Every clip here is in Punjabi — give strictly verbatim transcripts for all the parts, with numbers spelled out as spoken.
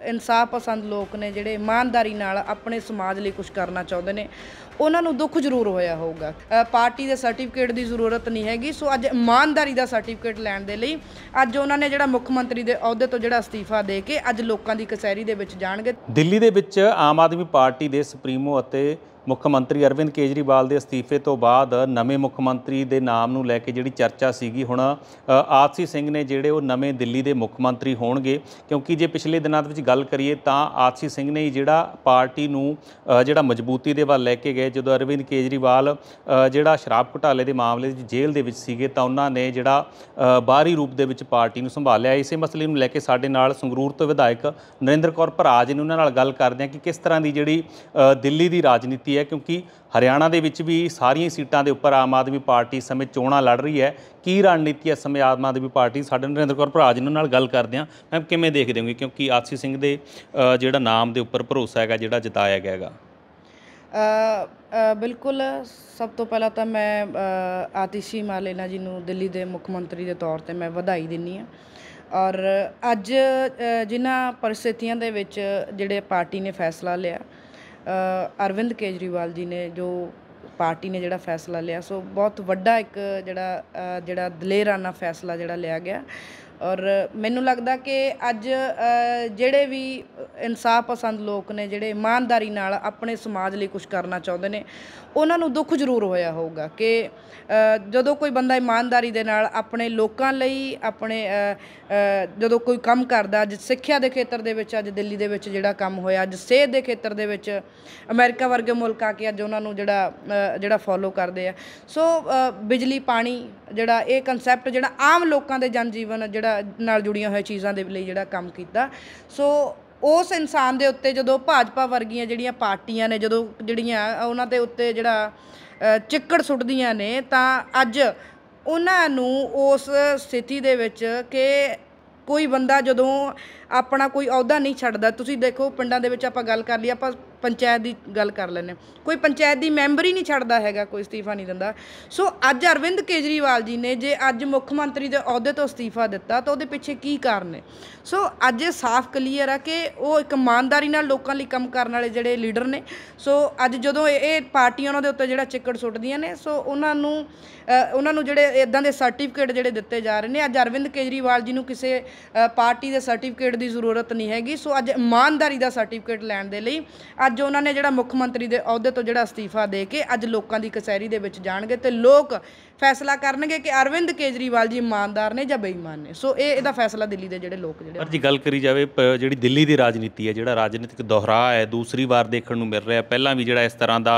ਇਨਸਾਫ ਪਸੰਦ ਲੋਕ ਨੇ ਜਿਹੜੇ ਇਮਾਨਦਾਰੀ ਨਾਲ ਆਪਣੇ ਸਮਾਜ ਲਈ ਕੁਝ ਕਰਨਾ ਚਾਹੁੰਦੇ ਨੇ, ਉਹਨਾਂ ਨੂੰ ਦੁੱਖ ਜ਼ਰੂਰ ਹੋਇਆ ਹੋਊਗਾ। ਪਾਰਟੀ ਦੇ ਸਰਟੀਫਿਕੇਟ ਦੀ ਜ਼ਰੂਰਤ ਨਹੀਂ ਹੈਗੀ। ਸੋ ਅੱਜ ਇਮਾਨਦਾਰੀ ਦਾ ਸਰਟੀਫਿਕੇਟ ਲੈਣ ਦੇ ਲਈ ਅੱਜ ਉਹਨਾਂ ਨੇ ਜਿਹੜਾ ਮੁੱਖ ਮੰਤਰੀ ਦੇ ਅਹੁਦੇ ਤੋਂ ਜਿਹੜਾ ਅਸਤੀਫਾ ਦੇ ਕੇ ਅੱਜ ਲੋਕਾਂ ਦੀ ਕਚਹਿਰੀ ਦੇ ਵਿੱਚ ਜਾਣਗੇ। ਦਿੱਲੀ ਦੇ ਵਿੱਚ ਆਮ ਆਦਮੀ ਪਾਰਟੀ ਦੇ ਸੁਪਰੀਮੋ ਅਤੇ ਮੁੱਖ ਮੰਤਰੀ ਅਰਵਿੰਦ ਕੇਜਰੀਵਾਲ ਦੇ ਅਸਤੀਫੇ ਤੋਂ ਬਾਅਦ ਨਵੇਂ ਮੁੱਖ ਮੰਤਰੀ ਦੇ ਨਾਮ ਨੂੰ ਲੈ ਕੇ ਜਿਹੜੀ ਚਰਚਾ ਸੀਗੀ, ਹੁਣ ਆਤਸ਼ੀ ਸਿੰਘ ਨੇ ਜਿਹੜੇ ਉਹ ਨਵੇਂ ਦਿੱਲੀ ਦੇ ਮੁੱਖ ਮੰਤਰੀ ਹੋਣਗੇ। ਕਿਉਂਕਿ ਜੇ ਪਿਛਲੇ ਦਿਨਾਂ ਦੇ ਵਿੱਚ ਗੱਲ ਕਰੀਏ ਤਾਂ ਆਤਸ਼ੀ ਸਿੰਘ ਨੇ ਜਿਹੜਾ ਪਾਰਟੀ ਨੂੰ ਜਿਹੜਾ ਮਜ਼ਬੂਤੀ ਦੇ ਵੱਲ ਲੈ ਕੇ ਗਏ। ਜਦੋਂ ਅਰਵਿੰਦ ਕੇਜਰੀਵਾਲ ਜਿਹੜਾ ਸ਼ਰਾਬ ਘੁਟਾਲੇ ਦੇ ਮਾਮਲੇ ਵਿੱਚ ਜੇਲ੍ਹ ਦੇ ਵਿੱਚ ਸੀਗੇ ਤਾਂ ਉਹਨਾਂ ਨੇ ਜਿਹੜਾ ਬਾਹਰੀ ਰੂਪ ਦੇ ਵਿੱਚ ਪਾਰਟੀ ਨੂੰ ਸੰਭਾਲਿਆ। ਇਸੇ ਮਸਲੇ ਨੂੰ ਲੈ ਕੇ ਸਾਡੇ ਨਾਲ ਸੰਗਰੂਰ ਤੋਂ ਵਿਧਾਇਕ ਨਰਿੰਦਰ ਕੌਰ ਭਰਾਜ ਨੇ, ਉਹਨਾਂ ਨਾਲ ਗੱਲ ਕਰਦੇ ਹਾਂ ਕਿ ਕਿਸ ਤਰ੍ਹਾਂ ਦੀ ਜਿਹੜੀ ਦਿੱਲੀ ਦੀ ਰਾਜਨੀਤੀ ਹੈ, ਕਿਉਂਕਿ ਹਰਿਆਣਾ ਦੇ ਵਿੱਚ ਵੀ ਸਾਰੀਆਂ ਸੀਟਾਂ ਦੇ ਉੱਪਰ ਆਮ ਆਦਮੀ ਪਾਰਟੀ ਸਮੇਂ ਚੋਣਾਂ ਲੜ ਰਹੀ ਹੈ। ਕੀ ਰਣਨੀਤੀ ਹੈ ਸਮੇਂ ਆਮ ਆਦਮੀ ਪਾਰਟੀ? ਸਾਡੇ ਨਰਿੰਦਰ ਕੌਰ ਭਰਾਜ ਇਹਨਾਂ ਨਾਲ ਗੱਲ ਕਰਦੇ ਹਾਂ। ਮੈਮ, ਕਿਵੇਂ ਦੇਖਦੇ ਹੋਗੇ, ਕਿਉਂਕਿ ਆਤਸ਼ੀ ਸਿੰਘ ਦੇ ਜਿਹੜਾ ਨਾਮ ਦੇ ਉੱਪਰ ਭਰੋਸਾ ਹੈਗਾ ਜਿਹੜਾ ਜਤਾਇਆ ਗਿਆ ਹੈਗਾ? ਬਿਲਕੁਲ, ਸਭ ਤੋਂ ਪਹਿਲਾਂ ਤਾਂ ਮੈਂ ਆਤਿਸ਼ੀ ਮਾਰਲੇਨਾ ਜੀ ਨੂੰ ਦਿੱਲੀ ਦੇ ਮੁੱਖ ਮੰਤਰੀ ਦੇ ਤੌਰ 'ਤੇ ਮੈਂ ਵਧਾਈ ਦਿੰਦੀ ਹਾਂ। ਔਰ ਅੱਜ ਜਿਨ੍ਹਾਂ ਪਰਿਸਥਿਤੀਆਂ ਦੇ ਵਿੱਚ ਜਿਹੜੇ ਪਾਰਟੀ ਨੇ ਫੈਸਲਾ ਲਿਆ, ਅਰਵਿੰਦ ਕੇਜਰੀਵਾਲ ਜੀ ਨੇ ਜੋ ਪਾਰਟੀ ਨੇ ਜਿਹੜਾ ਫੈਸਲਾ ਲਿਆ, ਸੋ ਬਹੁਤ ਵੱਡਾ ਇੱਕ ਜਿਹੜਾ ਜਿਹੜਾ ਦਲੇਰਾਨਾ ਫੈਸਲਾ ਜਿਹੜਾ ਲਿਆ ਗਿਆ। ਔਰ ਮੈਨੂੰ ਲੱਗਦਾ ਕਿ ਅੱਜ ਜਿਹੜੇ ਵੀ ਇਨਸਾਫ ਪਸੰਦ ਲੋਕ ਨੇ ਜਿਹੜੇ ਇਮਾਨਦਾਰੀ ਨਾਲ ਆਪਣੇ ਸਮਾਜ ਲਈ ਕੁਝ ਕਰਨਾ ਚਾਹੁੰਦੇ ਨੇ, ਉਹਨਾਂ ਨੂੰ ਦੁੱਖ ਜ਼ਰੂਰ ਹੋਇਆ ਹੋਊਗਾ ਕਿ ਜਦੋਂ ਕੋਈ ਬੰਦਾ ਇਮਾਨਦਾਰੀ ਦੇ ਨਾਲ ਆਪਣੇ ਲੋਕਾਂ ਲਈ ਆਪਣੇ ਜਦੋਂ ਕੋਈ ਕੰਮ ਕਰਦਾ। ਅੱਜ ਸਿੱਖਿਆ ਦੇ ਖੇਤਰ ਦੇ ਵਿੱਚ ਅੱਜ ਦਿੱਲੀ ਦੇ ਵਿੱਚ ਜਿਹੜਾ ਕੰਮ ਹੋਇਆ, ਅੱਜ ਸਿਹਤ ਦੇ ਖੇਤਰ ਦੇ ਵਿੱਚ ਅਮਰੀਕਾ ਵਰਗੇ ਮੁਲਕ ਆ ਕੇ ਅੱਜ ਉਹਨਾਂ ਨੂੰ ਜਿਹੜਾ ਜਿਹੜਾ ਫੋਲੋ ਕਰਦੇ ਆ। ਸੋ ਬਿਜਲੀ ਪਾਣੀ ਜਿਹੜਾ ਇਹ ਕੰਸੈਪਟ ਜਿਹੜਾ ਆਮ ਲੋਕਾਂ ਦੇ ਜਨ ਜੀਵਨ ਜਿਹੜਾ ਨਾਲ ਜੁੜੀਆਂ ਹੋਈਆਂ ਚੀਜ਼ਾਂ ਦੇ ਲਈ ਜਿਹੜਾ ਕੰਮ ਕੀਤਾ। ਸੋ ਉਸ ਇਨਸਾਨ ਦੇ ਉੱਤੇ ਜਦੋਂ ਭਾਜਪਾ ਵਰਗੀਆਂ ਜਿਹੜੀਆਂ ਪਾਰਟੀਆਂ ਨੇ ਜਦੋਂ ਜਿਹੜੀਆਂ ਉਹਨਾਂ ਦੇ ਉੱਤੇ ਜਿਹੜਾ ਚਿੱਕੜ ਸੁੱਟਦੀਆਂ ਨੇ, ਤਾਂ ਅੱਜ ਉਹਨਾਂ ਨੂੰ ਉਸ ਸਥਿਤੀ ਦੇ ਵਿੱਚ ਕਿ ਕੋਈ ਬੰਦਾ ਜਦੋਂ ਆਪਣਾ ਕੋਈ ਅਹੁਦਾ ਨਹੀਂ ਛੱਡਦਾ। ਤੁਸੀਂ ਦੇਖੋ ਪਿੰਡਾਂ ਦੇ ਵਿੱਚ ਆਪਾਂ ਗੱਲ ਕਰ ਲਈ, ਆਪਾਂ ਪੰਚਾਇਤ ਦੀ ਗੱਲ ਕਰ ਲੈਂਦੇ, ਕੋਈ ਪੰਚਾਇਤ ਦੀ ਮੈਂਬਰ ਹੀ ਨਹੀਂ ਛੱਡਦਾ ਹੈਗਾ, ਕੋਈ ਅਸਤੀਫਾ ਨਹੀਂ ਦਿੰਦਾ। ਸੋ ਅੱਜ ਅਰਵਿੰਦ ਕੇਜਰੀਵਾਲ ਜੀ ਨੇ ਜੇ ਅੱਜ ਮੁੱਖ ਮੰਤਰੀ ਦੇ ਅਹੁਦੇ ਤੋਂ ਅਸਤੀਫਾ ਦਿੱਤਾ ਤਾਂ ਉਹਦੇ ਪਿੱਛੇ ਕੀ ਕਾਰਨ ਨੇ? ਸੋ ਅੱਜ ਇਹ ਸਾਫ਼ ਕਲੀਅਰ ਆ ਕਿ ਉਹ ਇੱਕ ਇਮਾਨਦਾਰੀ ਨਾਲ ਲੋਕਾਂ ਲਈ ਕੰਮ ਕਰਨ ਵਾਲੇ ਜਿਹੜੇ ਲੀਡਰ ਨੇ। ਸੋ ਅੱਜ ਜਦੋਂ ਇਹ ਪਾਰਟੀਆਂ ਉਹਨਾਂ ਦੇ ਉੱਤੇ ਜਿਹੜਾ ਚਿੱਕੜ ਸੁੱਟਦੀਆਂ ਨੇ, ਸੋ ਉਹਨਾਂ ਨੂੰ ਉਹਨਾਂ ਨੂੰ ਜਿਹੜੇ ਇੱਦਾਂ ਦੇ ਸਰਟੀਫਿਕੇਟ ਜਿਹੜੇ ਦਿੱਤੇ ਜਾ ਰਹੇ ਨੇ, ਅੱਜ ਅਰਵਿੰਦ ਕੇਜਰੀਵਾਲ ਜੀ ਨੂੰ ਕਿਸੇ ਪਾਰਟੀ ਦੇ ਸਰਟੀਫਿਕੇਟ ਦੀ ਜ਼ਰੂਰਤ ਨਹੀਂ ਹੈਗੀ। ਸੋ ਅੱਜ ਇਮਾਨਦਾਰੀ ਦਾ ਸਰਟੀਫਿਕੇਟ ਲੈਣ ਦੇ ਲਈ ਅੱਜ ਉਹਨਾਂ ਨੇ ਜਿਹੜਾ ਮੁੱਖ ਮੰਤਰੀ ਦੇ ਅਹੁਦੇ ਤੋਂ ਜਿਹੜਾ ਅਸਤੀਫਾ ਦੇ ਕੇ ਅੱਜ ਲੋਕਾਂ ਦੀ ਕਚਹਿਰੀ ਦੇ ਵਿੱਚ ਜਾਣਗੇ ਤੇ ਲੋਕ ਫੈਸਲਾ ਕਰਨਗੇ ਕਿ ਅਰਵਿੰਦ ਕੇਜਰੀਵਾਲ ਜੀ ਇਮਾਨਦਾਰ ਨੇ ਜਾਂ ਬੇਈਮਾਨ ਨੇ। ਸੋ ਇਹ ਇਹਦਾ ਫੈਸਲਾ ਦਿੱਲੀ ਦੇ ਜਿਹੜੇ ਲੋਕ ਜਿਹੜੇ ਪਰ ਜੇ ਗੱਲ ਕਰੀ ਜਾਵੇ ਜਿਹੜੀ ਦਿੱਲੀ ਦੀ ਰਾਜਨੀਤੀ ਹੈ, ਜਿਹੜਾ ਰਾਜਨੀਤਿਕ ਦੁਹਰਾਅ ਹੈ ਦੂਸਰੀ ਵਾਰ ਦੇਖਣ ਨੂੰ ਮਿਲ ਰਿਹਾ। ਪਹਿਲਾਂ ਵੀ ਜਿਹੜਾ ਇਸ ਤਰ੍ਹਾਂ ਦਾ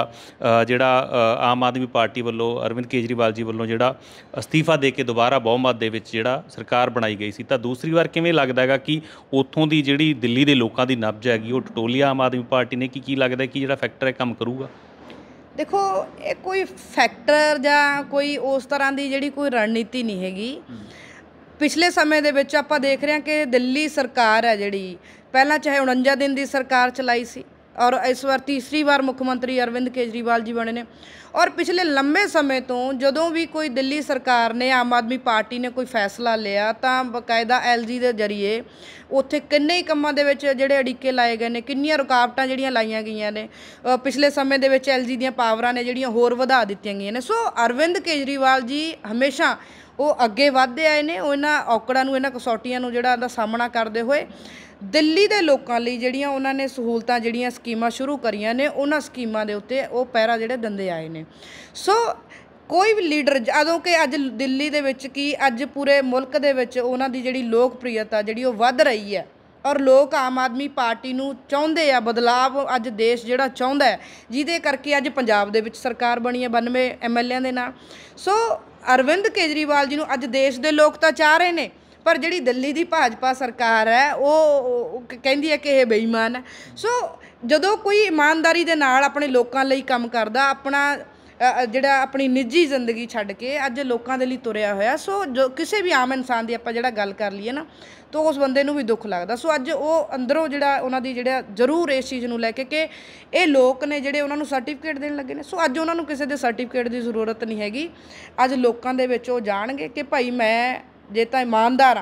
ਜਿਹੜਾ ਆਮ ਆਦਮੀ ਪਾਰਟੀ ਵੱਲੋਂ ਅਰਵਿੰਦ ਕੇਜਰੀਵਾਲ ਜੀ ਵੱਲੋਂ ਜਿਹੜਾ ਅਸਤੀਫਾ ਦੇ ਕੇ ਦੁਬਾਰਾ ਬਹੁਮਤ ਦੇ ਵਿੱਚ ਜਿਹੜਾ ਸਰਕਾਰ ਬਣਾਈ ਗਈ ਸੀ, ਤਾਂ ਦੂਸਰੀ ਵਾਰ ਕਿਵੇਂ ਲੱਗਦਾ ਹੈਗਾ ਕਿ ਉੱਥੋਂ ਦੀ ਜਿਹੜੀ ਦਿੱਲੀ ਦੇ ਲੋਕਾਂ ਦੀ ਨਬਜ਼ ਹੈਗੀ ਉਹ ਟਟੋਲੀਆ ਆਮ ਆਦਮੀ ਪਾਰਟੀ ਨੇ? ਕੀ ਕੀ ਲੱਗਦਾ ਕਿ ਜਿਹੜਾ ਫੈਕਟਰ ਹੈ ਕੰਮ ਕਰੂਗਾ? ਦੇਖੋ, ਇਹ ਕੋਈ ਫੈਕਟਰ ਜਾਂ ਕੋਈ ਉਸ ਤਰ੍ਹਾਂ ਦੀ ਜਿਹੜੀ ਕੋਈ ਰਣਨੀਤੀ ਨਹੀਂ ਹੈਗੀ। ਪਿਛਲੇ ਸਮੇਂ ਦੇ ਵਿੱਚ ਆਪਾਂ ਦੇਖ ਰਹੇ ਹਾਂ ਕਿ ਦਿੱਲੀ ਸਰਕਾਰ ਹੈ ਜਿਹੜੀ ਪਹਿਲਾਂ ਚਾਹੇ ਉਣੰਜਾ ਦਿਨ ਦੀ ਸਰਕਾਰ ਚਲਾਈ ਸੀ ਔਰ ਇਸ ਵਾਰ ਤੀਸਰੀ ਵਾਰ ਮੁੱਖ ਮੰਤਰੀ ਅਰਵਿੰਦ ਕੇਜਰੀਵਾਲ ਜੀ ਬਣੇ ਨੇ। ਔਰ ਪਿਛਲੇ ਲੰਬੇ ਸਮੇਂ ਤੋਂ ਜਦੋਂ ਵੀ ਕੋਈ ਦਿੱਲੀ ਸਰਕਾਰ ਨੇ ਆਮ ਆਦਮੀ ਪਾਰਟੀ ਨੇ ਕੋਈ ਫੈਸਲਾ ਲਿਆ ਤਾਂ ਬਾਕਾਇਦਾ ਐਲ ਜੀ ਦੇ ਜ਼ਰੀਏ ਉੱਥੇ ਕਿੰਨੇ ਹੀ ਕੰਮਾਂ ਦੇ ਵਿੱਚ ਜਿਹੜੇ ਅੜਿੱਕੇ ਲਾਏ ਗਏ ਨੇ, ਕਿੰਨੀਆਂ ਰੁਕਾਵਟਾਂ ਜਿਹੜੀਆਂ ਲਾਈਆਂ ਗਈਆਂ ਨੇ। ਪਿਛਲੇ ਸਮੇਂ ਦੇ ਵਿੱਚ ਐਲ ਜੀ ਦੀਆਂ ਪਾਵਰਾਂ ਨੇ ਜਿਹੜੀਆਂ ਹੋਰ ਵਧਾ ਦਿੱਤੀਆਂ ਗਈਆਂ ਨੇ। ਸੋ ਅਰਵਿੰਦ ਕੇਜਰੀਵਾਲ ਜੀ ਹਮੇਸ਼ਾ ਉਹ ਅੱਗੇ ਵੱਧਦੇ ਆਏ ਨੇ। ਉਹ ਇਹਨਾਂ ਔਕੜਾਂ ਨੂੰ, ਇਹਨਾਂ ਕਸੌਟੀਆਂ ਨੂੰ ਜਿਹੜਾ ਦਾ ਸਾਹਮਣਾ ਕਰਦੇ ਹੋਏ ਦਿੱਲੀ ਦੇ ਲੋਕਾਂ ਲਈ ਜਿਹੜੀਆਂ ਉਹਨਾਂ ਨੇ ਸਹੂਲਤਾਂ ਜਿਹੜੀਆਂ ਸਕੀਮਾਂ ਸ਼ੁਰੂ ਕਰੀਆਂ ਨੇ, ਉਹਨਾਂ ਸਕੀਮਾਂ ਦੇ ਉੱਤੇ ਉਹ ਪਹਿਰਾ ਜਿਹੜੇ ਦਿੰਦੇ ਆਏ ਨੇ। ਸੋ ਕੋਈ ਵੀ ਲੀਡਰ ਜਦੋਂ ਕਿ ਅੱਜ ਦਿੱਲੀ ਦੇ ਵਿੱਚ ਕੀ ਅੱਜ ਪੂਰੇ ਮੁਲਕ ਦੇ ਵਿੱਚ ਉਹਨਾਂ ਦੀ ਜਿਹੜੀ ਲੋਕਪ੍ਰਿਯਤਾ ਜਿਹੜੀ ਉਹ ਵੱਧ ਰਹੀ ਹੈ ਔਰ ਲੋਕ ਆਮ ਆਦਮੀ ਪਾਰਟੀ ਨੂੰ ਚਾਹੁੰਦੇ ਆ, ਬਦਲਾਵ ਅੱਜ ਦੇਸ਼ ਜਿਹੜਾ ਚਾਹੁੰਦਾ ਹੈ, ਜਿਹਦੇ ਕਰਕੇ ਅੱਜ ਪੰਜਾਬ ਦੇ ਵਿੱਚ ਸਰਕਾਰ ਬਣੀ ਹੈ ਬਾਨਵੇਂ ਐਮ ਐਲ ਏਆਂ ਦੇ ਨਾਲ। ਸੋ ਅਰਵਿੰਦ ਕੇਜਰੀਵਾਲ ਜੀ ਨੂੰ ਅੱਜ ਦੇਸ਼ ਦੇ ਲੋਕ ਤਾਂ ਚਾਹ ਰਹੇ ਨੇ, ਪਰ ਜਿਹੜੀ ਦਿੱਲੀ ਦੀ ਭਾਜਪਾ ਸਰਕਾਰ ਹੈ ਉਹ ਕਹਿੰਦੀ ਹੈ ਕਿ ਇਹ ਬੇਈਮਾਨ ਹੈ। ਸੋ ਜਦੋਂ ਕੋਈ ਇਮਾਨਦਾਰੀ ਦੇ ਨਾਲ ਆਪਣੇ ਲੋਕਾਂ ਲਈ ਕੰਮ ਕਰਦਾ, ਆਪਣਾ ਜਿਹੜਾ ਆਪਣੀ ਨਿੱਜੀ ਜ਼ਿੰਦਗੀ ਛੱਡ ਕੇ ਅੱਜ ਲੋਕਾਂ ਦੇ ਲਈ ਤੁਰਿਆ ਹੋਇਆ, ਸੋ ਜੋ ਕਿਸੇ ਵੀ ਆਮ ਇਨਸਾਨ ਦੀ ਆਪਾਂ ਜਿਹੜਾ ਗੱਲ ਕਰ ਲਈਏ ਨਾ ਤਾਂ ਉਸ ਬੰਦੇ ਨੂੰ ਵੀ ਦੁੱਖ ਲੱਗਦਾ। ਸੋ ਅੱਜ ਉਹ ਅੰਦਰੋਂ ਜਿਹੜਾ ਉਹਨਾਂ ਦੀ ਜਿਹੜਾ ਜ਼ਰੂਰ ਇਸ ਚੀਜ਼ ਨੂੰ ਲੈ ਕੇ ਕਿ ਇਹ ਲੋਕ ਨੇ ਜਿਹੜੇ ਉਹਨਾਂ ਨੂੰ ਸਰਟੀਫਿਕੇਟ ਦੇਣ ਲੱਗੇ ਨੇ। ਸੋ ਅੱਜ ਉਹਨਾਂ ਨੂੰ ਕਿਸੇ ਦੇ ਸਰਟੀਫਿਕੇਟ ਦੀ ਜ਼ਰੂਰਤ ਨਹੀਂ ਹੈਗੀ। ਅੱਜ ਲੋਕਾਂ ਦੇ ਵਿੱਚ ਉਹ ਜਾਣਗੇ ਕਿ ਭਾਈ ਮੈਂ ਜੇ ਤਾਂ ਇਮਾਨਦਾਰ ਹਾਂ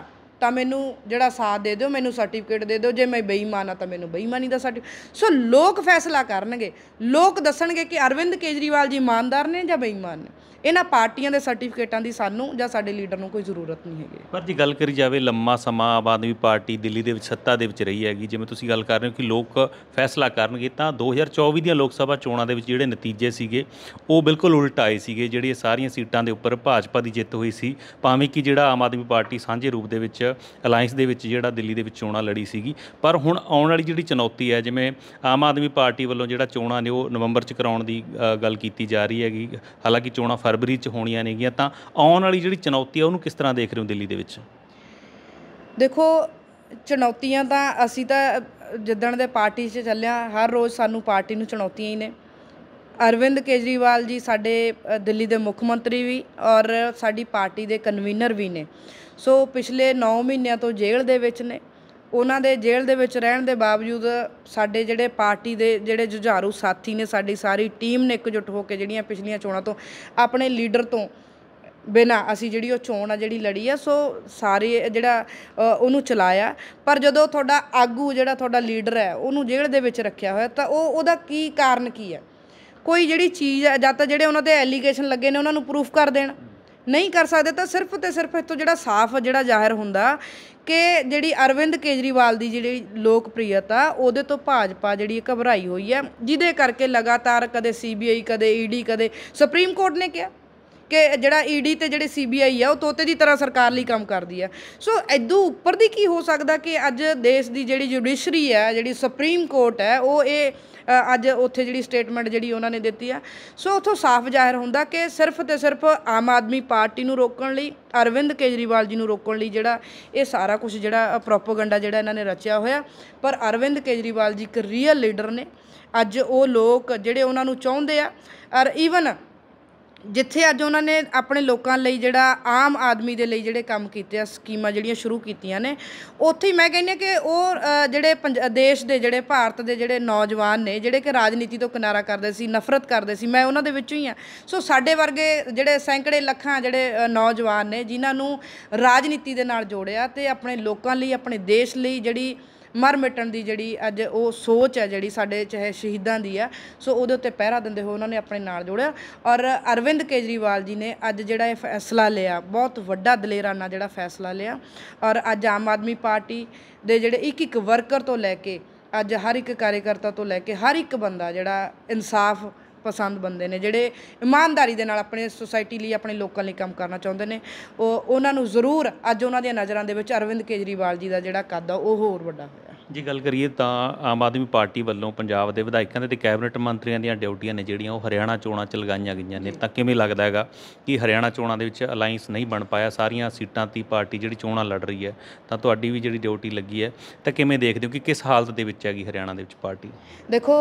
ਤਾਂ ਮੈਨੂੰ ਜਿਹੜਾ ਸਾਥ ਦੇ ਦਿਓ, ਮੈਨੂੰ ਸਰਟੀਫਿਕੇਟ ਦੇ ਦਿਓ, ਜੇ ਮੈਂ ਬੇਈਮਾਨ ਆ ਤਾਂ ਮੈਨੂੰ ਬੇਈਮਾਨੀ ਦਾ ਸਰਟੀਫਿਕੇਟ। ਸੋ ਲੋਕ ਫੈਸਲਾ ਕਰਨਗੇ, ਲੋਕ ਦੱਸਣਗੇ ਕਿ ਅਰਵਿੰਦ ਕੇਜਰੀਵਾਲ ਜੀ ਇਮਾਨਦਾਰ ਨੇ ਜਾਂ ਬੇਈਮਾਨ ਨੇ। ਇਹਨਾਂ ਪਾਰਟੀਆਂ ਦੇ ਸਰਟੀਫਿਕੇਟਾਂ ਦੀ ਸਾਨੂੰ ਜਾਂ ਸਾਡੇ ਲੀਡਰ ਨੂੰ ਕੋਈ ਜ਼ਰੂਰਤ ਨਹੀਂ ਹੈਗੀ। ਪਰ ਜੇ ਗੱਲ ਕਰੀ ਜਾਵੇ, ਲੰਮਾ ਸਮਾਂ ਆਮ ਆਦਮੀ ਪਾਰਟੀ ਦਿੱਲੀ ਦੇ ਵਿੱਚ ਸੱਤਾ ਦੇ ਵਿੱਚ ਰਹੀ ਹੈਗੀ, ਜਿਵੇਂ ਤੁਸੀਂ ਗੱਲ ਕਰ ਰਹੇ ਹੋ ਕਿ ਲੋਕ ਫੈਸਲਾ ਕਰਨਗੇ, ਤਾਂ ਦੋ ਹਜ਼ਾਰ ਚੌਵੀ ਦੀਆਂ ਲੋਕ ਸਭਾ ਚੋਣਾਂ ਦੇ ਵਿੱਚ ਜਿਹੜੇ ਨਤੀਜੇ ਸੀਗੇ ਉਹ ਬਿਲਕੁਲ ਉਲਟ ਆਏ ਸੀਗੇ। ਜਿਹੜੀਆਂ ਸਾਰੀਆਂ ਸੀਟਾਂ ਦੇ ਉੱਪਰ ਭਾਜਪਾ ਦੀ ਜਿੱਤ ਹੋਈ ਸੀ, ਭਾਵੇਂ ਕਿ ਜਿਹੜਾ ਆਮ ਆਦਮੀ ਪਾਰਟੀ ਸਾਂਝੇ ਰੂਪ ਦੇ ਵਿੱਚ ਅਲਾਇੰਸ ਦੇ ਵਿੱਚ ਜਿਹੜਾ ਦਿੱਲੀ ਦੇ ਵਿੱਚ ਚੋਣਾਂ ਲੜੀ ਸੀਗੀ। ਪਰ ਹੁਣ ਆਉਣ ਵਾਲੀ ਜਿਹੜੀ ਚੁਣੌਤੀ ਹੈ, ਜਿਵੇਂ ਆਮ ਆਦਮੀ ਪਾਰਟੀ ਵੱਲੋਂ ਜਿਹੜਾ ਚੋਣਾਂ ਨੇ ਉਹ ਨਵੰਬਰ 'ਚ ਕਰਾਉਣ ਦੀ ਗੱਲ ਕੀਤੀ ਜਾ ਰਹੀ ਹੈਗੀ, ਹਾਲਾਂਕਿ ਚੋਣਾਂ ਫਰਵਰੀ 'ਚ ਹੋਣੀਆਂ ਨੇਗੀਆਂ, ਤਾਂ ਆਉਣ ਵਾਲੀ ਜਿਹੜੀ ਚੁਣੌਤੀ ਹੈ ਉਹਨੂੰ ਕਿਸ ਤਰ੍ਹਾਂ ਦੇਖ ਰਹੇ ਹੋ ਦਿੱਲੀ ਦੇ ਵਿੱਚ? ਦੇਖੋ, ਚੁਣੌਤੀਆਂ ਤਾਂ ਅਸੀਂ ਤਾਂ ਜਿੱਦਣ ਦੇ ਪਾਰਟੀ 'ਚ ਚੱਲਿਆ, ਹਰ ਰੋਜ਼ ਸਾਨੂੰ ਪਾਰਟੀ ਨੂੰ ਚੁਣੌਤੀਆਂ ਹੀ ਨੇ। ਅਰਵਿੰਦ ਕੇਜਰੀਵਾਲ ਜੀ ਸਾਡੇ ਦਿੱਲੀ ਦੇ ਮੁੱਖ ਮੰਤਰੀ ਵੀ ਔਰ ਸਾਡੀ ਪਾਰਟੀ ਦੇ ਕਨਵੀਨਰ ਵੀ ਨੇ। ਸੋ ਪਿਛਲੇ ਨੌ ਮਹੀਨਿਆਂ ਤੋਂ ਜੇਲ੍ਹ ਦੇ ਵਿੱਚ ਨੇ। ਉਹਨਾਂ ਦੇ ਜੇਲ੍ਹ ਦੇ ਵਿੱਚ ਰਹਿਣ ਦੇ ਬਾਵਜੂਦ ਸਾਡੇ ਜਿਹੜੇ ਪਾਰਟੀ ਦੇ ਜਿਹੜੇ ਜੁਝਾਰੂ ਸਾਥੀ ਨੇ, ਸਾਡੀ ਸਾਰੀ ਟੀਮ ਨੇ ਇਕਜੁੱਟ ਹੋ ਕੇ ਜਿਹੜੀਆਂ ਪਿਛਲੀਆਂ ਚੋਣਾਂ ਤੋਂ ਆਪਣੇ ਲੀਡਰ ਤੋਂ ਬਿਨਾਂ ਅਸੀਂ ਜਿਹੜੀ ਉਹ ਚੋਣ ਆ ਜਿਹੜੀ ਲੜੀ ਆ, ਸੋ ਸਾਰੇ ਜਿਹੜਾ ਉਹਨੂੰ ਚਲਾਇਆ। ਪਰ ਜਦੋਂ ਤੁਹਾਡਾ ਆਗੂ ਜਿਹੜਾ ਤੁਹਾਡਾ ਲੀਡਰ ਹੈ ਉਹਨੂੰ ਜੇਲ੍ਹ ਦੇ ਵਿੱਚ ਰੱਖਿਆ ਹੋਇਆ, ਤਾਂ ਉਹ ਉਹਦਾ ਕੀ ਕਾਰਨ ਕੀ ਹੈ? ਕੋਈ ਜਿਹੜੀ ਚੀਜ਼ ਹੈ, ਜਾਂ ਤਾਂ ਜਿਹੜੇ ਉਹਨਾਂ 'ਤੇ ਐਲੀਗੇਸ਼ਨ ਲੱਗੇ ਨੇ ਉਹਨਾਂ ਨੂੰ ਪ੍ਰੂਫ ਕਰ ਦੇਣ, ਨਹੀਂ ਕਰ ਸਕਦੇ ਤਾਂ ਸਿਰਫ ਅਤੇ ਸਿਰਫ ਇੱਥੋਂ ਜਿਹੜਾ ਸਾਫ਼ ਜਿਹੜਾ ਜ਼ਾਹਿਰ ਹੁੰਦਾ ਕਿ ਜਿਹੜੀ ਅਰਵਿੰਦ ਕੇਜਰੀਵਾਲ ਦੀ ਜਿਹੜੀ ਲੋਕਪ੍ਰਿਯਤਾ ਉਹਦੇ ਤੋਂ ਭਾਜਪਾ ਜਿਹੜੀ ਘਬਰਾਈ ਹੋਈ ਹੈ, ਜਿਹਦੇ ਕਰਕੇ ਲਗਾਤਾਰ ਕਦੇ ਸੀ ਬੀ ਆਈ, ਕਦੇ ਈ ਡੀ, ਕਦੇ ਸੁਪਰੀਮ ਕੋਰਟ ਨੇ ਕਿਹਾ ਕਿ ਜਿਹੜਾ ਈ ਡੀ ਤੇ ਜਿਹੜੇ ਸੀ ਬੀ ਆਈ ਆ ਉਹ ਤੋਤੇ ਦੀ ਤਰ੍ਹਾਂ ਸਰਕਾਰ ਲਈ ਕੰਮ ਕਰਦੀ ਹੈ। ਸੋ ਇਦੋਂ ਉੱਪਰ ਦੀ ਕੀ ਹੋ ਸਕਦਾ ਕਿ ਅੱਜ ਦੇਸ਼ ਦੀ ਜਿਹੜੀ ਜੁਡੀਸ਼ਰੀ ਹੈ, ਜਿਹੜੀ ਸੁਪਰੀਮ ਕੋਰਟ ਹੈ, ਉਹ ਇਹ ਅੱਜ ਉੱਥੇ ਜਿਹੜੀ ਸਟੇਟਮੈਂਟ ਜਿਹੜੀ ਉਹਨਾਂ ਨੇ ਦਿੱਤੀ ਆ। ਸੋ ਉੱਥੋਂ ਸਾਫ਼ ਜ਼ਾਹਿਰ ਹੁੰਦਾ ਕਿ ਸਿਰਫ ਅਤੇ ਸਿਰਫ ਆਮ ਆਦਮੀ ਪਾਰਟੀ ਨੂੰ ਰੋਕਣ ਲਈ, ਅਰਵਿੰਦ ਕੇਜਰੀਵਾਲ ਜੀ ਨੂੰ ਰੋਕਣ ਲਈ ਜਿਹੜਾ ਇਹ ਸਾਰਾ ਕੁਛ ਜਿਹੜਾ ਪ੍ਰੋਪੋਗੰਡਾ ਜਿਹੜਾ ਇਹਨਾਂ ਨੇ ਰਚਿਆ ਹੋਇਆ। ਪਰ ਅਰਵਿੰਦ ਕੇਜਰੀਵਾਲ ਜੀ ਇੱਕ ਰੀਅਲ ਲੀਡਰ ਨੇ। ਅੱਜ ਉਹ ਲੋਕ ਜਿਹੜੇ ਉਹਨਾਂ ਨੂੰ ਚਾਹੁੰਦੇ ਆ, ਔਰ ਈਵਨ ਜਿੱਥੇ ਅੱਜ ਉਹਨਾਂ ਨੇ ਆਪਣੇ ਲੋਕਾਂ ਲਈ ਜਿਹੜਾ ਆਮ ਆਦਮੀ ਦੇ ਲਈ ਜਿਹੜੇ ਕੰਮ ਕੀਤੇ ਆ, ਸਕੀਮਾਂ ਜਿਹੜੀਆਂ ਸ਼ੁਰੂ ਕੀਤੀਆਂ ਨੇ, ਉੱਥੇ ਹੀ ਮੈਂ ਕਹਿੰਦੀ ਕਿ ਉਹ ਜਿਹੜੇ ਪੰਜ ਦੇਸ਼ ਦੇ ਜਿਹੜੇ ਭਾਰਤ ਦੇ ਜਿਹੜੇ ਨੌਜਵਾਨ ਨੇ, ਜਿਹੜੇ ਕਿ ਰਾਜਨੀਤੀ ਤੋਂ ਕਿਨਾਰਾ ਕਰਦੇ ਸੀ, ਨਫ਼ਰਤ ਕਰਦੇ ਸੀ, ਮੈਂ ਉਹਨਾਂ ਦੇ ਵਿੱਚੋਂ ਹੀ ਹਾਂ। ਸੋ ਸਾਡੇ ਵਰਗੇ ਜਿਹੜੇ ਸੈਂਕੜੇ ਲੱਖਾਂ ਜਿਹੜੇ ਨੌਜਵਾਨ ਨੇ ਜਿਨ੍ਹਾਂ ਨੂੰ ਰਾਜਨੀਤੀ ਦੇ ਨਾਲ ਜੋੜਿਆ ਅਤੇ ਆਪਣੇ ਲੋਕਾਂ ਲਈ, ਆਪਣੇ ਦੇਸ਼ ਲਈ ਜਿਹੜੀ ਮਰ ਮਿਟਣ ਦੀ ਜਿਹੜੀ ਅੱਜ ਉਹ ਸੋਚ ਹੈ ਜਿਹੜੀ ਸਾਡੇ ਚਾਹੇ ਸ਼ਹੀਦਾਂ ਦੀ ਆ, ਸੋ ਉਹਦੇ ਉੱਤੇ ਪਹਿਰਾ ਦਿੰਦੇ ਹੋਏ ਉਹਨਾਂ ਨੇ ਆਪਣੇ ਨਾਲ ਜੋੜਿਆ। ਔਰ ਅਰਵਿੰਦ ਕੇਜਰੀਵਾਲ ਜੀ ਨੇ ਅੱਜ ਜਿਹੜਾ ਇਹ ਫੈਸਲਾ ਲਿਆ, ਬਹੁਤ ਵੱਡਾ ਦਲੇਰਾਨਾ ਜਿਹੜਾ ਫੈਸਲਾ ਲਿਆ। ਔਰ ਅੱਜ ਆਮ ਆਦਮੀ ਪਾਰਟੀ ਦੇ ਜਿਹੜੇ ਇੱਕ ਇੱਕ ਵਰਕਰ ਤੋਂ ਲੈ ਕੇ ਅੱਜ ਹਰ ਇੱਕ ਕਾਰਜਕਰਤਾ ਤੋਂ ਲੈ ਕੇ ਹਰ ਇੱਕ ਬੰਦਾ ਜਿਹੜਾ ਇਨਸਾਫ ਪਸੰਦ ਬੰਦੇ ਨੇ, ਜਿਹੜੇ ਇਮਾਨਦਾਰੀ ਦੇ ਨਾਲ ਆਪਣੇ ਸੁਸਾਇਟੀ ਲਈ, ਆਪਣੇ ਲੋਕਾਂ ਲਈ ਕੰਮ ਕਰਨਾ ਚਾਹੁੰਦੇ ਨੇ, ਉਹ ਉਹਨਾਂ ਨੂੰ ਜ਼ਰੂਰ ਅੱਜ ਉਹਨਾਂ ਦੀਆਂ ਨਜ਼ਰਾਂ ਦੇ ਵਿੱਚ ਅਰਵਿੰਦ ਕੇਜਰੀਵਾਲ ਜੀ ਦਾ ਜਿਹੜਾ ਕੱਦ ਆ ਉਹ ਹੋਰ ਵੱਡਾ ਹੋਇਆ। ਜੇ ਗੱਲ ਕਰੀਏ ਤਾਂ ਆਮ ਆਦਮੀ ਪਾਰਟੀ ਵੱਲੋਂ ਪੰਜਾਬ ਦੇ ਵਿਧਾਇਕਾਂ ਦੇ ਅਤੇ ਕੈਬਨਿਟ ਮੰਤਰੀਆਂ ਦੀਆਂ ਡਿਊਟੀਆਂ ਨੇ ਜਿਹੜੀਆਂ ਉਹ ਹਰਿਆਣਾ ਚੋਣਾਂ 'ਚ ਲਗਾਈਆਂ ਗਈਆਂ ਨੇ, ਤਾਂ ਕਿਵੇਂ ਲੱਗਦਾ ਹੈਗਾ ਕਿ ਹਰਿਆਣਾ ਚੋਣਾਂ ਦੇ ਵਿੱਚ ਅਲਾਇੰਸ ਨਹੀਂ ਬਣ ਪਾਇਆ, ਸਾਰੀਆਂ ਸੀਟਾਂ 'ਤੇ ਪਾਰਟੀ ਜਿਹੜੀ ਚੋਣਾਂ ਲੜ ਰਹੀ ਹੈ, ਤਾਂ ਤੁਹਾਡੀ ਵੀ ਜਿਹੜੀ ਡਿਊਟੀ ਲੱਗੀ ਹੈ, ਤਾਂ ਕਿਵੇਂ ਦੇਖਦੇ ਹੋ ਕਿ ਕਿਸ ਹਾਲਤ ਦੇ ਵਿੱਚ ਹੈਗੀ ਹਰਿਆਣਾ ਦੇ ਵਿੱਚ ਪਾਰਟੀ? ਦੇਖੋ,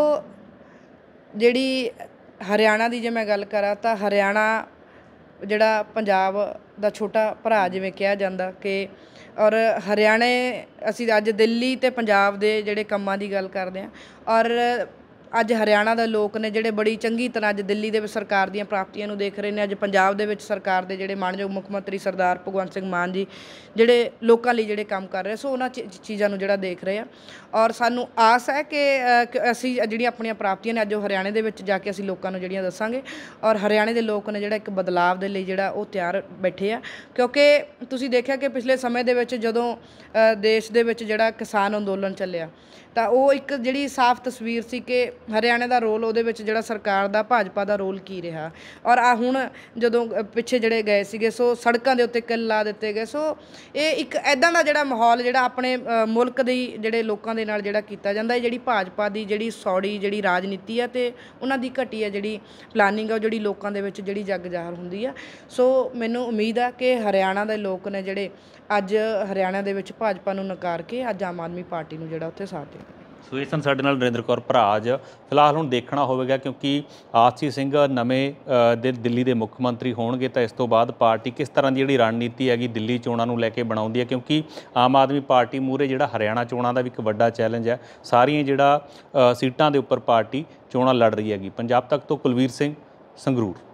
ਜਿਹੜੀ ਹਰਿਆਣਾ ਦੀ ਜੇ ਮੈਂ ਗੱਲ ਕਰਾਂ ਤਾਂ ਹਰਿਆਣਾ ਜਿਹੜਾ ਪੰਜਾਬ ਦਾ ਛੋਟਾ ਭਰਾ ਜਿਵੇਂ ਕਿਹਾ ਜਾਂਦਾ ਕਿ, ਔਰ ਹਰਿਆਣੇ ਅਸੀਂ ਅੱਜ ਦਿੱਲੀ ਅਤੇ ਪੰਜਾਬ ਦੇ ਜਿਹੜੇ ਕੰਮਾਂ ਦੀ ਗੱਲ ਕਰਦੇ ਹਾਂ, ਔਰ ਅੱਜ ਹਰਿਆਣਾ ਦੇ ਲੋਕ ਨੇ ਜਿਹੜੇ ਬੜੀ ਚੰਗੀ ਤਰ੍ਹਾਂ ਅੱਜ ਦਿੱਲੀ ਦੇ ਵਿੱਚ ਸਰਕਾਰ ਦੀਆਂ ਪ੍ਰਾਪਤੀਆਂ ਨੂੰ ਦੇਖ ਰਹੇ ਨੇ। ਅੱਜ ਪੰਜਾਬ ਦੇ ਵਿੱਚ ਸਰਕਾਰ ਦੇ ਜਿਹੜੇ ਮਾਣਯੋਗ ਮੁੱਖ ਮੰਤਰੀ ਸਰਦਾਰ ਭਗਵੰਤ ਸਿੰਘ ਮਾਨ ਜੀ ਜਿਹੜੇ ਲੋਕਾਂ ਲਈ ਜਿਹੜੇ ਕੰਮ ਕਰ ਰਹੇ, ਸੋ ਉਹਨਾਂ ਚੀਜ਼ਾਂ ਨੂੰ ਜਿਹੜਾ ਦੇਖ ਰਹੇ ਆ। ਔਰ ਸਾਨੂੰ ਆਸ ਹੈ ਕਿ ਅਸੀਂ ਜਿਹੜੀਆਂ ਆਪਣੀਆਂ ਪ੍ਰਾਪਤੀਆਂ ਨੇ ਅੱਜ ਉਹ ਹਰਿਆਣੇ ਦੇ ਵਿੱਚ ਜਾ ਕੇ ਅਸੀਂ ਲੋਕਾਂ ਨੂੰ ਜਿਹੜੀਆਂ ਦੱਸਾਂਗੇ। ਔਰ ਹਰਿਆਣੇ ਦੇ ਲੋਕ ਨੇ ਜਿਹੜਾ ਇੱਕ ਬਦਲਾਵ ਦੇ ਲਈ ਜਿਹੜਾ ਉਹ ਤਿਆਰ ਬੈਠੇ ਆ, ਕਿਉਂਕਿ ਤੁਸੀਂ ਦੇਖਿਆ ਕਿ ਪਿਛਲੇ ਸਮੇਂ ਦੇ ਵਿੱਚ ਜਦੋਂ ਦੇਸ਼ ਦੇ ਵਿੱਚ ਜਿਹੜਾ ਕਿਸਾਨ ਅੰਦੋਲਨ ਚੱਲਿਆ, ਤਾਂ ਉਹ ਇੱਕ ਜਿਹੜੀ ਸਾਫ਼ ਤਸਵੀਰ ਸੀ ਕਿ ਹਰਿਆਣੇ ਦਾ ਰੋਲ ਉਹਦੇ ਵਿੱਚ ਜਿਹੜਾ ਸਰਕਾਰ ਦਾ, ਭਾਜਪਾ ਦਾ ਰੋਲ ਕੀ ਰਿਹਾ। ਔਰ ਆ ਹੁਣ ਜਦੋਂ ਪਿੱਛੇ ਜਿਹੜੇ ਗਏ ਸੀਗੇ, ਸੋ ਸੜਕਾਂ ਦੇ ਉੱਤੇ ਕਿੱਲ ਲਾ ਦਿੱਤੇ ਗਏ। ਸੋ ਇਹ ਇੱਕ ਇੱਦਾਂ ਦਾ ਜਿਹੜਾ ਮਾਹੌਲ ਜਿਹੜਾ ਆਪਣੇ ਮੁਲਕ ਦੇ ਜਿਹੜੇ ਲੋਕਾਂ ਦੇ ਨਾਲ ਜਿਹੜਾ ਕੀਤਾ ਜਾਂਦਾ ਹੈ, ਜਿਹੜੀ ਭਾਜਪਾ ਦੀ ਜਿਹੜੀ ਸੌੜੀ ਜਿਹੜੀ ਰਾਜਨੀਤੀ ਆ ਅਤੇ ਉਹਨਾਂ ਦੀ ਘਟੀਆ ਜਿਹੜੀ ਪਲਾਨਿੰਗ ਆ, ਉਹ ਜਿਹੜੀ ਲੋਕਾਂ ਦੇ ਵਿੱਚ ਜਿਹੜੀ ਜੱਗ ਜ਼ਾਹਰ ਹੁੰਦੀ ਆ। ਸੋ ਮੈਨੂੰ ਉਮੀਦ ਆ ਕਿ ਹਰਿਆਣਾ ਦੇ ਲੋਕ ਨੇ ਜਿਹੜੇ ਅੱਜ ਹਰਿਆਣਾ ਦੇ ਵਿੱਚ ਭਾਜਪਾ ਨੂੰ ਨਕਾਰ ਕੇ ਅੱਜ ਆਮ ਆਦਮੀ ਪਾਰਟੀ ਨੂੰ ਜਿਹੜਾ ਉੱਥੇ ਸਾਥ ਦੇਣਗੇ। ਸੋ ਇਹ ਸਨ ਸਾਡੇ ਨਾਲ ਨਰਿੰਦਰ ਕੌਰ ਭਰਾਜ। ਫਿਲਹਾਲ ਹੁਣ ਦੇਖਣਾ ਹੋਵੇਗਾ, ਕਿਉਂਕਿ ਆਤਸ਼ੀ ਸਿੰਘ ਨਵੇਂ ਦੇ ਦਿੱਲੀ ਦੇ ਮੁੱਖ ਮੰਤਰੀ ਹੋਣਗੇ, ਤਾਂ ਇਸ ਤੋਂ ਬਾਅਦ ਪਾਰਟੀ ਕਿਸ ਤਰ੍ਹਾਂ ਦੀ ਜਿਹੜੀ ਰਣਨੀਤੀ ਹੈਗੀ ਦਿੱਲੀ ਚੋਣਾਂ ਨੂੰ ਲੈ ਕੇ ਬਣਾਉਂਦੀ ਹੈ, ਕਿਉਂਕਿ ਆਮ ਆਦਮੀ ਪਾਰਟੀ ਮੂਹਰੇ ਜਿਹੜਾ ਹਰਿਆਣਾ ਚੋਣਾਂ ਦਾ ਵੀ ਇੱਕ ਵੱਡਾ ਚੈਲੰਜ ਹੈ। ਸਾਰੀਆਂ ਜਿਹੜਾ ਸੀਟਾਂ ਦੇ ਉੱਪਰ ਪਾਰਟੀ ਚੋਣਾਂ ਲੜ ਰਹੀ ਹੈਗੀ। ਪੰਜਾਬ ਤੱਕ ਤੋਂ ਕੁਲਵੀਰ ਸਿੰਘ, ਸੰਗਰੂਰ।